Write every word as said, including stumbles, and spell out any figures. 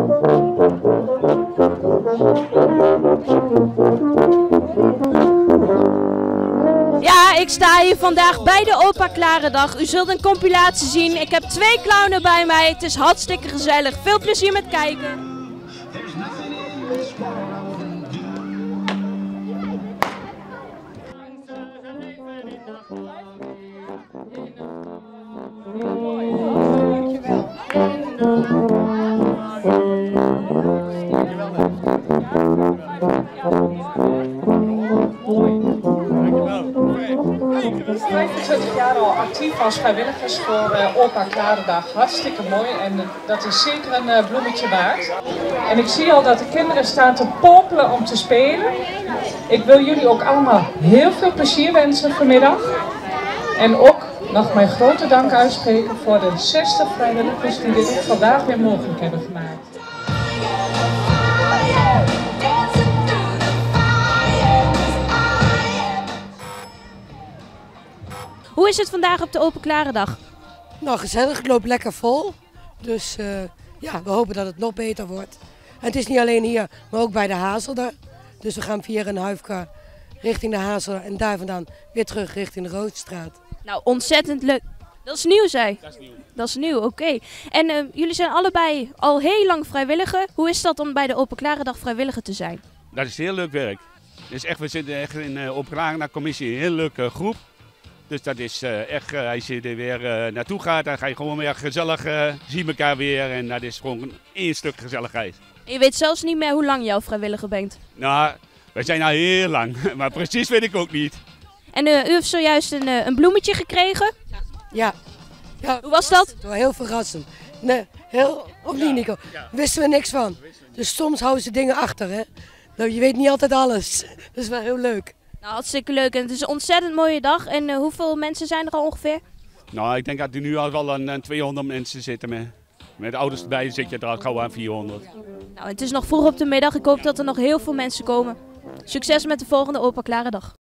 Ja, ik sta hier vandaag bij de Opa Klarendag. U zult een compilatie zien. Ik heb twee clownen bij mij. Het is hartstikke gezellig. Veel plezier met kijken. vijfentwintig jaar al actief als vrijwilligers voor uh, Opa Klarendag. Hartstikke mooi en uh, dat is zeker een uh, bloemetje waard. En ik zie al dat de kinderen staan te popelen om te spelen. Ik wil jullie ook allemaal heel veel plezier wensen vanmiddag. En ook nog mijn grote dank uitspreken voor de zestig vrijwilligers die dit ook vandaag weer mogelijk hebben gemaakt. Hoe is het vandaag op de Opa Klarendag? Nou, gezellig. Het loopt lekker vol. Dus uh, ja, we hopen dat het nog beter wordt. En het is niet alleen hier, maar ook bij de Hazelde. Dus we gaan via een huifkar richting de Hazelde en daar vandaan weer terug richting de Roodstraat. Nou, ontzettend leuk. Dat is nieuw, zei. Dat is nieuw. Dat is nieuw, oké. Okay. En uh, jullie zijn allebei al heel lang vrijwilliger. Hoe is dat om bij de Opa Klarendag vrijwilliger te zijn? Dat is heel leuk werk. Dus echt, we zitten echt in de uh, Opa Klarendag commissie, een heel leuke groep. Dus dat is uh, echt, uh, als je er weer uh, naartoe gaat, dan ga je gewoon weer gezellig, uh, zien elkaar weer. En dat is gewoon één stuk gezelligheid. En je weet zelfs niet meer hoe lang jij vrijwilliger bent? Nou, wij zijn al heel lang, maar precies weet ik ook niet. En uh, u heeft zojuist een, uh, een bloemetje gekregen? Ja. ja. Hoe was dat? Het was heel verrassend. Nee, heel, of niet Nico? Ja. Wisten we niks van. Dus soms houden ze dingen achter, hè. Nou, je weet niet altijd alles. Dat is wel heel leuk. Nou, hartstikke leuk en het is een ontzettend mooie dag. En uh, hoeveel mensen zijn er al ongeveer? Nou, ik denk dat er nu al wel aan tweehonderd mensen zitten. Met, met de ouders erbij zit je er al gauw aan vierhonderd. Nou, het is nog vroeg op de middag. Ik hoop dat er nog heel veel mensen komen. Succes met de volgende Opa Klarendag.